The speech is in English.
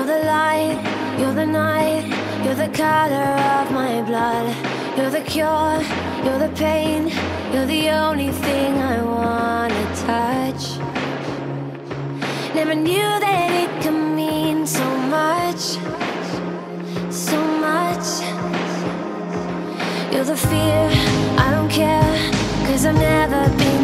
You're the light, you're the night, you're the color of my blood. You're the cure, you're the pain, you're the only thing I wanna touch. Never knew that it could mean so much, so much. You're the fear, I don't care, 'cause I've never been